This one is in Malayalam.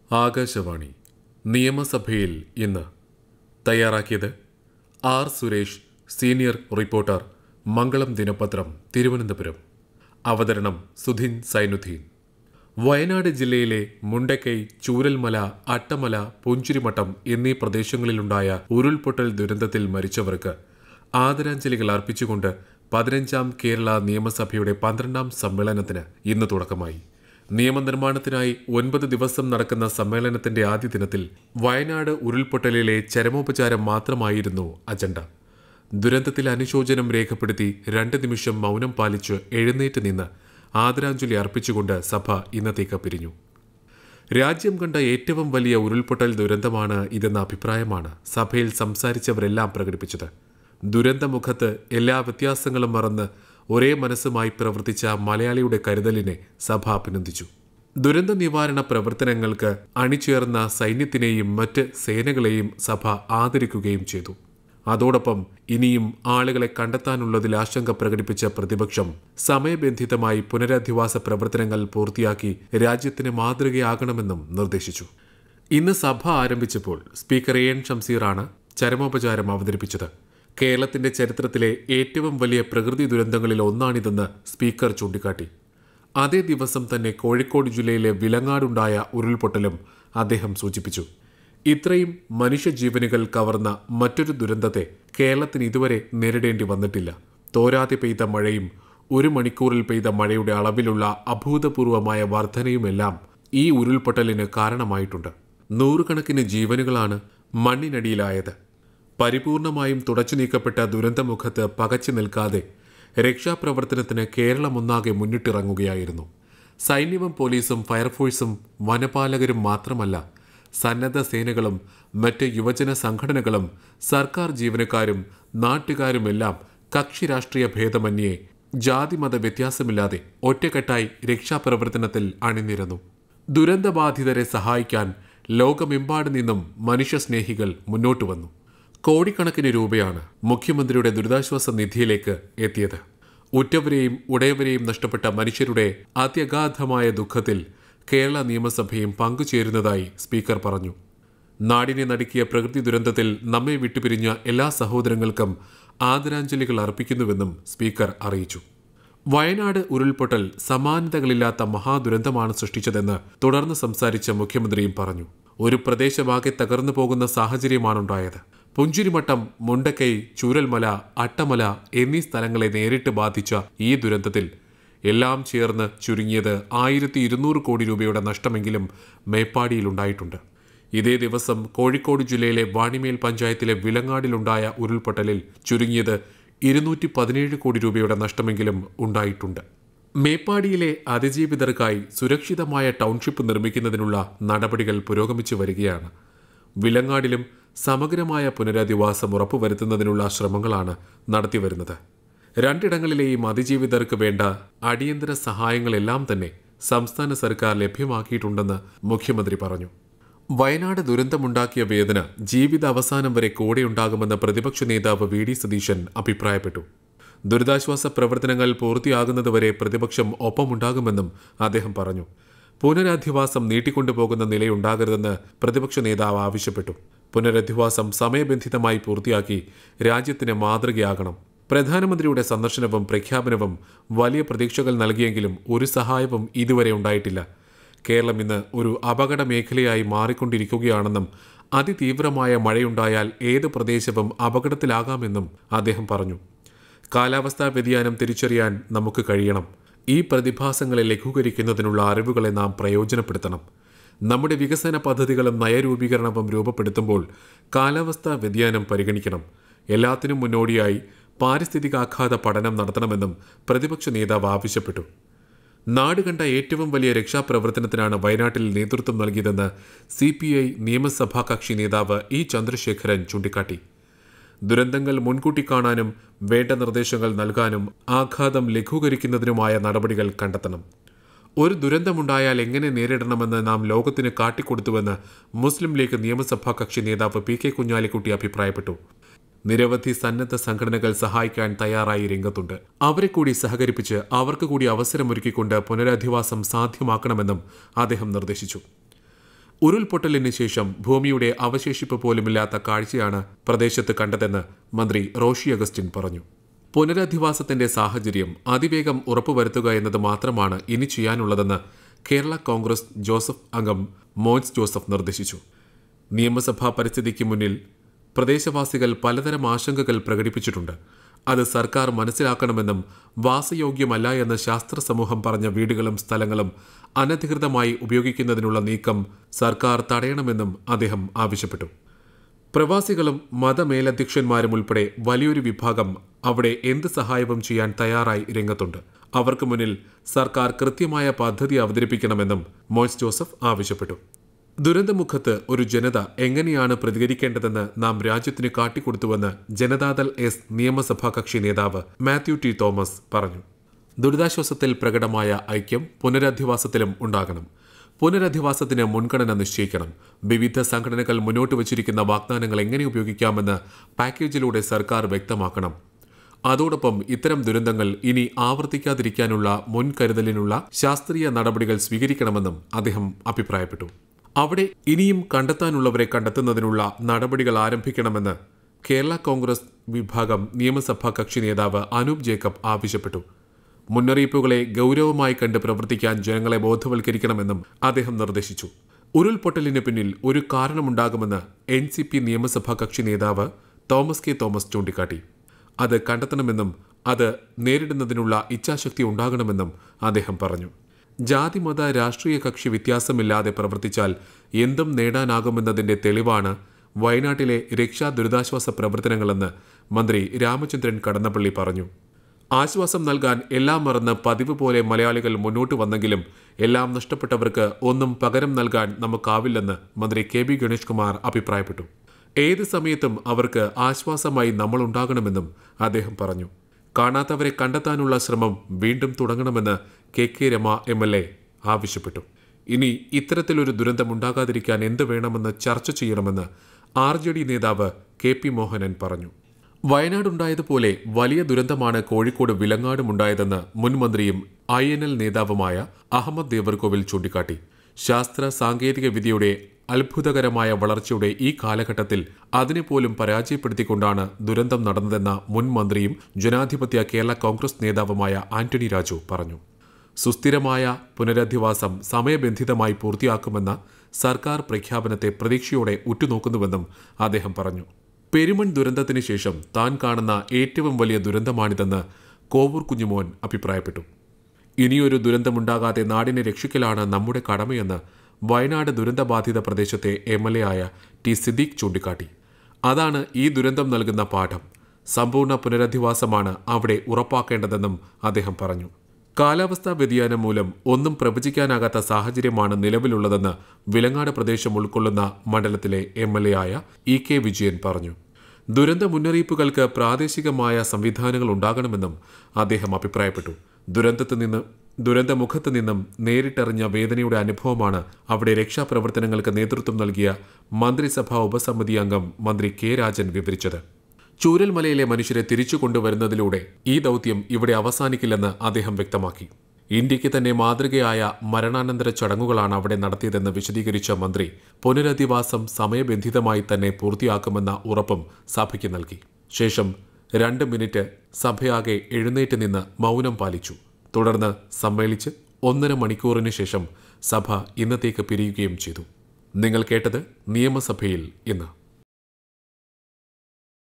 ആകാശവാണി നിയമസഭയിൽ ഇന്ന് തയ്യാറാക്കിയത് R Suresh, senior reporter, Mangalam ദിനപത്രം, തിരുവനന്തപുരം. അവതരണം സുധിൻ സൈനുദ്ദീൻ. വയനാട് ജില്ലയിലെ മുണ്ടക്കൈ, ചൂരൽമല, അട്ടമല, പുഞ്ചിരിമട്ടം എന്നീ പ്രദേശങ്ങളിലുണ്ടായ ഉരുൾപൊട്ടൽ ദുരന്തത്തിൽ മരിച്ചവർക്ക് ആദരാഞ്ജലികൾ അർപ്പിച്ചുകൊണ്ട് 15ാം കേരള നിയമസഭയുടെ 12ാം സമ്മേളനത്തിന് ഇന്ന് തുടക്കമായി. നിയമനിർമ്മാണത്തിനായി 9 ദിവസം നടക്കുന്ന സമ്മേളനത്തിന്റെ ആദ്യ ദിനത്തിൽ വയനാട് ഉരുൾപൊട്ടലിലെ ചരമോപചാരം മാത്രമായിരുന്നു അജണ്ട. ദുരന്തത്തിൽ അനുശോചനം രേഖപ്പെടുത്തി 2 നിമിഷം മൗനം പാലിച്ച് എഴുന്നേറ്റ് നിന്ന് ആദരാഞ്ജലി അർപ്പിച്ചുകൊണ്ട് സഭ ഇന്നത്തേക്ക് പിരിഞ്ഞു. രാജ്യം കണ്ട ഏറ്റവും വലിയ ഉരുൾപൊട്ടൽ ദുരന്തമാണ് ഇതെന്ന അഭിപ്രായമാണ് സഭയിൽ സംസാരിച്ചവരെല്ലാം പ്രകടിപ്പിച്ചത്. ദുരന്തമുഖത്ത് എല്ലാ വ്യത്യാസങ്ങളും മറന്ന് ഒരേ മനസ്സുമായി പ്രവർത്തിച്ച മലയാളിയുടെ കരുതലിനെ സഭ അഭിനന്ദിച്ചു. ദുരന്ത നിവാരണ പ്രവർത്തനങ്ങൾക്ക് അണിചേർന്ന സൈന്യത്തിനെയും മറ്റ് സേനകളെയും സഭ ആദരിക്കുകയും ചെയ്തു. അതോടൊപ്പം ഇനിയും ആളുകളെ കണ്ടെത്താനുള്ളതിൽ ആശങ്ക പ്രകടിപ്പിച്ച പ്രതിപക്ഷം സമയബന്ധിതമായി പുനരധിവാസ പ്രവർത്തനങ്ങൾ പൂർത്തിയാക്കി രാജ്യത്തിന് മാതൃകയാകണമെന്നും നിർദ്ദേശിച്ചു. ഇന്ന് സഭ ആരംഭിച്ചപ്പോൾ സ്പീക്കർ എൻ ഷംസീറാണ് ചരമോപചാരം അവതരിപ്പിച്ചത്. കേരളത്തിന്റെ ചരിത്രത്തിലെ ഏറ്റവും വലിയ പ്രകൃതി ദുരന്തങ്ങളിൽ ഒന്നാണിതെന്ന് സ്പീക്കർ ചൂണ്ടിക്കാട്ടി. അതേ ദിവസം തന്നെ കോഴിക്കോട് ജില്ലയിലെ വിലങ്ങാടുണ്ടായ ഉരുൾപൊട്ടലും അദ്ദേഹം സൂചിപ്പിച്ചു. ഇത്രയും മനുഷ്യജീവനുകൾ കവർന്ന മറ്റൊരു ദുരന്തത്തെ കേരളത്തിന് ഇതുവരെ നേരിടേണ്ടി വന്നിട്ടില്ല. തോരാതെ പെയ്ത മഴയും 1 മണിക്കൂറിൽ പെയ്ത മഴയുടെ അളവിലുള്ള അഭൂതപൂർവമായ വർധനയുമെല്ലാം ഈ ഉരുൾപൊട്ടലിന് കാരണമായിട്ടുണ്ട്. 100 കണക്കിന് ജീവനുകളാണ് മണ്ണിനടിയിലായത്. പരിപൂർണമായും തുടച്ചു നീക്കപ്പെട്ട ദുരന്തമുഖത്ത് പകച്ചു നിൽക്കാതെ രക്ഷാപ്രവർത്തനത്തിന് കേരളമൊന്നാകെ മുന്നിട്ടിറങ്ങുകയായിരുന്നു. സൈന്യവും പോലീസും ഫയർഫോഴ്സും വനപാലകരും മാത്രമല്ല, സന്നദ്ധ സേനകളും മറ്റ് യുവജന സംഘടനകളും സർക്കാർ ജീവനക്കാരും നാട്ടുകാരുമെല്ലാം കക്ഷി രാഷ്ട്രീയ ഭേദമന്യേ ജാതിമത വ്യത്യാസമില്ലാതെ ഒറ്റക്കെട്ടായി രക്ഷാപ്രവർത്തനത്തിൽ അണിനിരന്നു. ദുരന്തബാധിതരെ സഹായിക്കാൻ ലോകമെമ്പാടു നിന്നും മനുഷ്യസ്നേഹികൾ മുന്നോട്ടു വന്നു. കോടിക്കണക്കിന് രൂപയാണ് മുഖ്യമന്ത്രിയുടെ ദുരിതാശ്വാസ നിധിയിലേക്ക് എത്തിയത്. ഉറ്റവരെയും ഉടയവരെയും നഷ്ടപ്പെട്ട മനുഷ്യരുടെ അത്യഗാധമായ ദുഃഖത്തിൽ കേരള നിയമസഭയും പങ്കുചേരുന്നതായി സ്പീക്കർ പറഞ്ഞു. നാടിനെ നടുക്കിയ പ്രകൃതി ദുരന്തത്തിൽ നമ്മെ വിട്ടുപിരിഞ്ഞ എല്ലാ സഹോദരങ്ങൾക്കും ആദരാഞ്ജലികൾ അർപ്പിക്കുന്നുവെന്നും സ്പീക്കർ അറിയിച്ചു. വയനാട് ഉരുൾപൊട്ടൽ സമാനതകളില്ലാത്ത മഹാദുരന്തമാണ് സൃഷ്ടിച്ചതെന്ന് തുടർന്ന് സംസാരിച്ച മുഖ്യമന്ത്രിയും പറഞ്ഞു. ഒരു പ്രദേശമാകെ തകർന്നു പോകുന്ന സാഹചര്യമാണുണ്ടായത്. പുഞ്ചിരിമട്ടം, മുണ്ടക്കൈ, ചൂരൽമല, അട്ടമല എന്നീ സ്ഥലങ്ങളെ നേരിട്ട് ബാധിച്ച ഈ ദുരന്തത്തിൽ എല്ലാം ചേർന്ന് ചുരുങ്ങിയത് 1200 കോടി രൂപയുടെ നഷ്ടമെങ്കിലും മേപ്പാടിയിലുണ്ടായിട്ടുണ്ട്. ഇതേ ദിവസം കോഴിക്കോട് ജില്ലയിലെ വാണിമേൽ പഞ്ചായത്തിലെ വിലങ്ങാടിലുണ്ടായ ഉരുൾപൊട്ടലിൽ ചുരുങ്ങിയത് 217 കോടി രൂപയുടെ നഷ്ടമെങ്കിലും ഉണ്ടായിട്ടുണ്ട്. മേപ്പാടിയിലെ അതിജീവിതർക്കായി സുരക്ഷിതമായ ടൗൺഷിപ്പ് നിർമ്മിക്കുന്നതിനുള്ള നടപടികൾ പുരോഗമിച്ചു വരികയാണ്. വിലങ്ങാടിലും സമഗ്രമായ പുനരധിവാസം ഉറപ്പുവരുത്തുന്നതിനുള്ള ശ്രമങ്ങളാണ് നടത്തിവരുന്നത്. 2 ഇടങ്ങളിലെയും അതിജീവിതർക്ക് വേണ്ട അടിയന്തര സഹായങ്ങളെല്ലാം തന്നെ സംസ്ഥാന സർക്കാർ ലഭ്യമാക്കിയിട്ടുണ്ടെന്ന് മുഖ്യമന്ത്രി പറഞ്ഞു. വയനാട് ദുരന്തമുണ്ടാക്കിയ വേദന ജീവിത അവസാനം വരെ കൂടെയുണ്ടാകുമെന്ന് പ്രതിപക്ഷ നേതാവ് വി ഡി സതീശൻ അഭിപ്രായപ്പെട്ടു. ദുരിതാശ്വാസ പ്രവർത്തനങ്ങൾ പൂർത്തിയാകുന്നതുവരെ പ്രതിപക്ഷം ഒപ്പമുണ്ടാകുമെന്നും അദ്ദേഹം പറഞ്ഞു. പുനരധിവാസം നീട്ടിക്കൊണ്ടുപോകുന്ന നിലയുണ്ടാകരുതെന്ന് പ്രതിപക്ഷ നേതാവ് ആവശ്യപ്പെട്ടു. പുനരധിവാസം സമയബന്ധിതമായി പൂർത്തിയാക്കി രാജ്യത്തിന് മാതൃകയാകണം. പ്രധാനമന്ത്രിയുടെ സന്ദർശനവും പ്രഖ്യാപനവും വലിയ പ്രതീക്ഷകൾ നൽകിയെങ്കിലും ഒരു സഹായവും ഇതുവരെ ഉണ്ടായിട്ടില്ല. കേരളം ഇന്ന് ഒരു അപകട മേഖലയായി മാറിക്കൊണ്ടിരിക്കുകയാണെന്നും അതിതീവ്രമായ മഴയുണ്ടായാൽ ഏത് പ്രദേശവും അപകടത്തിലാകാമെന്നും അദ്ദേഹം പറഞ്ഞു. കാലാവസ്ഥാ വ്യതിയാനം തിരിച്ചറിയാൻ നമുക്ക് കഴിയണം. ഈ പ്രതിഭാസങ്ങളെ ലഘൂകരിക്കുന്നതിനുള്ള അറിവുകളെ നാം പ്രയോജനപ്പെടുത്തണം. നമ്മുടെ വികസന പദ്ധതികളും നയരൂപീകരണവും രൂപപ്പെടുത്തുമ്പോൾ കാലാവസ്ഥാ വ്യതിയാനം പരിഗണിക്കണം. എല്ലാത്തിനും മുന്നോടിയായി പാരിസ്ഥിതികാഘാത പഠനം നടത്തണമെന്നും പ്രതിപക്ഷ നേതാവ് ആവശ്യപ്പെട്ടു. നാട് കണ്ട ഏറ്റവും വലിയ രക്ഷാപ്രവർത്തനത്തിനാണ് വയനാട്ടിൽ നേതൃത്വം നൽകിയതെന്ന് CPI നിയമസഭാ കക്ഷി നേതാവ് ഇ ചന്ദ്രശേഖരൻ ചൂണ്ടിക്കാട്ടി. ദുരന്തങ്ങൾ മുൻകൂട്ടി കാണാനും വേണ്ട നിർദ്ദേശങ്ങൾ നൽകാനും ആഘാതം ലഘൂകരിക്കുന്നതിനുമായ നടപടികൾ കണ്ടെത്തണം. ഒരു ദുരന്തമുണ്ടായാൽ എങ്ങനെ നേരിടണമെന്ന് നാം ലോകത്തിന് കാട്ടിക്കൊടുത്തുവെന്ന് മുസ്ലിം ലീഗ് നിയമസഭാ കക്ഷി നേതാവ് PK കുഞ്ഞാലിക്കുട്ടി അഭിപ്രായപ്പെട്ടു. നിരവധി സന്നദ്ധ സംഘടനകൾ സഹായിക്കാൻ തയ്യാറായി രംഗത്തുണ്ട്. അവരെ കൂടി സഹകരിപ്പിച്ച് അവർക്ക് കൂടി അവസരമൊരുക്കിക്കൊണ്ട് പുനരധിവാസം സാധ്യമാക്കണമെന്നും അദ്ദേഹം നിർദ്ദേശിച്ചു. ഉരുൾപൊട്ടലിന് ശേഷം ഭൂമിയുടെ അവശേഷിപ്പ് പോലുമില്ലാത്ത കാഴ്ചയാണ് പ്രദേശത്ത് കണ്ടതെന്ന് മന്ത്രി റോഷി അഗസ്റ്റിൻ പറഞ്ഞു. പുനരധിവാസത്തിന്റെ സാഹചര്യം അതിവേഗം ഉറപ്പുവരുത്തുക എന്നത് മാത്രമാണ് ഇനി ചെയ്യാനുള്ളതെന്ന് കേരള കോൺഗ്രസ് ജോസഫ് അംഗം മോൻസ് ജോസഫ് നിർദ്ദേശിച്ചു. നിയമസഭാ പരിസ്ഥിതിക്ക് മുന്നിൽ പ്രദേശവാസികൾ പലതരം ആശങ്കകൾ പ്രകടിപ്പിച്ചിട്ടുണ്ട്. അത് സർക്കാർ മനസ്സിലാക്കണമെന്നും വാസയോഗ്യമല്ല എന്ന് ശാസ്ത്ര സമൂഹം പറഞ്ഞ വീടുകളും സ്ഥലങ്ങളും അനധികൃതമായി ഉപയോഗിക്കുന്നതിനുള്ള നീക്കം സർക്കാർ തടയണമെന്നും അദ്ദേഹം ആവശ്യപ്പെട്ടു. പ്രവാസികളും മതമേലധ്യക്ഷന്മാരും ഉൾപ്പെടെ വലിയൊരു വിഭാഗം അവിടെ എന്ത് സഹായവും ചെയ്യാൻ തയ്യാറായി രംഗത്തുണ്ട്. അവർക്ക് മുന്നിൽ സർക്കാർ കൃത്യമായ പദ്ധതി അവതരിപ്പിക്കണമെന്നും മോൻസ് ജോസഫ് ആവശ്യപ്പെട്ടു. ദുരന്തമുഖത്ത് ഒരു ജനത എങ്ങനെയാണ് പ്രതികരിക്കേണ്ടതെന്ന് നാം രാജ്യത്തിന് കാട്ടിക്കൊടുത്തുവെന്ന് ജനതാദൾ എസ് നിയമസഭാ കക്ഷി നേതാവ് മാത്യു ടി തോമസ് പറഞ്ഞു. ദുരിതാശ്വാസത്തിൽ പ്രകടമായ ഐക്യം പുനരധിവാസത്തിലും ഉണ്ടാകണം. പുനരധിവാസത്തിന് മുൻഗണന നിശ്ചയിക്കണം. വിവിധ സംഘടനകൾ മുന്നോട്ട് വച്ചിരിക്കുന്ന വാഗ്ദാനങ്ങൾ എങ്ങനെ ഉപയോഗിക്കാമെന്ന് പാക്കേജിലൂടെ സർക്കാർ വ്യക്തമാക്കണം. അതോടൊപ്പം ഇത്തരം ദുരന്തങ്ങൾ ഇനി ആവർത്തിക്കാതിരിക്കാനുള്ള മുൻകരുതലിനുള്ള ശാസ്ത്രീയ നടപടികൾ സ്വീകരിക്കണമെന്നും അദ്ദേഹം അഭിപ്രായപ്പെട്ടു. അവിടെ ഇനിയും കണ്ടെത്താനുള്ളവരെ കണ്ടെത്തുന്നതിനുള്ള നടപടികൾ ആരംഭിക്കണമെന്ന് കേരള കോൺഗ്രസ് വിഭാഗം നിയമസഭാ കക്ഷി നേതാവ് അനൂപ് ജേക്കബ് ആവശ്യപ്പെട്ടു. മുന്നറിയിപ്പുകളെ ഗൗരവമായി കണ്ട് പ്രവർത്തിക്കാൻ ജനങ്ങളെ ബോധവൽക്കരിക്കണമെന്നും അദ്ദേഹം നിർദ്ദേശിച്ചു. ഉരുൾപൊട്ടലിന് പിന്നിൽ ഒരു കാരണമുണ്ടാകുമെന്ന് NCP നിയമസഭാ കക്ഷി നേതാവ് തോമസ് കെ തോമസ് ചൂണ്ടിക്കാട്ടി. അത് കണ്ടെത്തണമെന്നും അത് നേരിടുന്നതിനുള്ള ഇച്ഛാശക്തി ഉണ്ടാകണമെന്നും അദ്ദേഹം പറഞ്ഞു. ജാതിമത രാഷ്ട്രീയ കക്ഷി വ്യത്യാസമില്ലാതെ പ്രവർത്തിച്ചാൽ എന്തും നേടാനാകുമെന്നതിന്റെ തെളിവാണ് വയനാട്ടിലെ രക്ഷാ ദുരിതാശ്വാസ പ്രവർത്തനങ്ങളെന്ന് മന്ത്രി രാമചന്ദ്രൻ കടന്നപ്പള്ളി പറഞ്ഞു. ആശ്വാസം നൽകാൻ എല്ലാം മറന്ന് പതിവ് പോലെ മലയാളികൾ മുന്നോട്ട് വന്നെങ്കിലും എല്ലാം നഷ്ടപ്പെട്ടവർക്ക് ഒന്നും പകരം നൽകാൻ നമുക്കാവില്ലെന്ന് മന്ത്രി KB ഗണേഷ് കുമാർ അഭിപ്രായപ്പെട്ടു. ഏത് സമയത്തും അവർക്ക് ആശ്വാസമായി നമ്മളുണ്ടാകണമെന്നും അദ്ദേഹം പറഞ്ഞു. കാണാത്തവരെ കണ്ടെത്താനുള്ള ശ്രമം വീണ്ടും തുടങ്ങണമെന്ന് KK രമ MLA ആവശ്യപ്പെട്ടു. ഇനി ഇത്തരത്തിലൊരു ദുരന്തമുണ്ടാകാതിരിക്കാൻ എന്ത് വേണമെന്ന് ചർച്ച ചെയ്യണമെന്ന് RJD നേതാവ് KP മോഹനൻ പറഞ്ഞു. വയനാടുണ്ടായതുപോലെ വലിയ ദുരന്തമാണ് കോഴിക്കോട് വിലങ്ങാടുമുണ്ടായതെന്ന് മുൻ മന്ത്രിയും INL നേതാവുമായ അഹമ്മദ് ദേവർകോവിൽ ചൂണ്ടിക്കാട്ടി. ശാസ്ത്ര സാങ്കേതിക വിദ്യയുടെ അത്ഭുതകരമായ വളർച്ചയുടെ ഈ കാലഘട്ടത്തിൽ അതിനെപ്പോലും പരാജയപ്പെടുത്തിക്കൊണ്ടാണ് ദുരന്തം നടന്നതെന്ന മുൻ മന്ത്രിയും ജനാധിപത്യ കേരള കോൺഗ്രസ് നേതാവുമായ ആന്റണി രാജു പറഞ്ഞു. സുസ്ഥിരമായ പുനരധിവാസം സമയബന്ധിതമായി പൂർത്തിയാക്കുമെന്ന സർക്കാർ പ്രഖ്യാപനത്തെ പ്രതീക്ഷയോടെ ഉറ്റുനോക്കുന്നുവെന്നും അദ്ദേഹം പറഞ്ഞു. പെരുമൺ ദുരന്തത്തിന് ശേഷം താൻ കാണുന്ന ഏറ്റവും വലിയ ദുരന്തമാണിതെന്ന് കോവൂർ കുഞ്ഞുമോൻ അഭിപ്രായപ്പെട്ടു. ഇനിയൊരു ദുരന്തമുണ്ടാകാതെ നാടിനെ രക്ഷിക്കലാണ് നമ്മുടെ കടമയെന്ന് വയനാട് ദുരന്തബാധിത പ്രദേശത്തെ MLA ആയ T സിദ്ദീഖ് ചൂണ്ടിക്കാട്ടി. അതാണ് ഈ ദുരന്തം നൽകുന്ന പാഠം. സമ്പൂർണ്ണ പുനരധിവാസമാണ് അവിടെ ഉറപ്പാക്കേണ്ടതെന്നും അദ്ദേഹം പറഞ്ഞു. കാലാവസ്ഥാ വ്യതിയാനം മൂലം ഒന്നും പ്രവചിക്കാനാകാത്ത സാഹചര്യമാണ് നിലവിലുള്ളതെന്ന് വിലങ്ങാട് പ്രദേശം ഉൾക്കൊള്ളുന്ന മണ്ഡലത്തിലെ MLA ആയ EK വിജയൻ പറഞ്ഞു. ദുരന്ത മുന്നറിയിപ്പുകൾക്ക് പ്രാദേശികമായ സംവിധാനങ്ങൾ ഉണ്ടാകണമെന്നും അദ്ദേഹം അഭിപ്രായപ്പെട്ടു. ദുരന്തമുഖത്ത് നിന്നും നേരിട്ടറിഞ്ഞ വേദനയുടെ അനുഭവമാണ് അവിടെ രക്ഷാപ്രവർത്തനങ്ങൾക്ക് നേതൃത്വം നൽകിയ മന്ത്രിസഭാ ഉപസമിതി അംഗം മന്ത്രി K രാജൻ വിവരിച്ചത്. ചൂരൽമലയിലെ മനുഷ്യരെ തിരിച്ചു കൊണ്ടുവരുന്നതിലൂടെ ഈ ദൗത്യം ഇവിടെ അവസാനിക്കില്ലെന്ന് അദ്ദേഹം വ്യക്തമാക്കി. ഇന്ത്യക്ക് തന്നെ മാതൃകയായ മരണാനന്തര ചടങ്ങുകളാണ് അവിടെ നടത്തിയതെന്ന് വിശദീകരിച്ച മന്ത്രി പുനരധിവാസം സമയബന്ധിതമായി തന്നെ പൂർത്തിയാക്കുമെന്ന ഉറപ്പും സഭയ്ക്ക് നൽകി. ശേഷം 2 മിനിറ്റ് സഭയാകെ എഴുന്നേറ്റ് നിന്ന് മൗനം പാലിച്ചു. തുടർന്ന് സമ്മേളിച്ച് 1.5 മണിക്കൂറിന് ശേഷം സഭ ഇന്നത്തേക്ക് പിരിയുകയും ചെയ്തു. നിങ്ങൾ കേട്ടത് നിയമസഭയിൽ ഇന്ന്.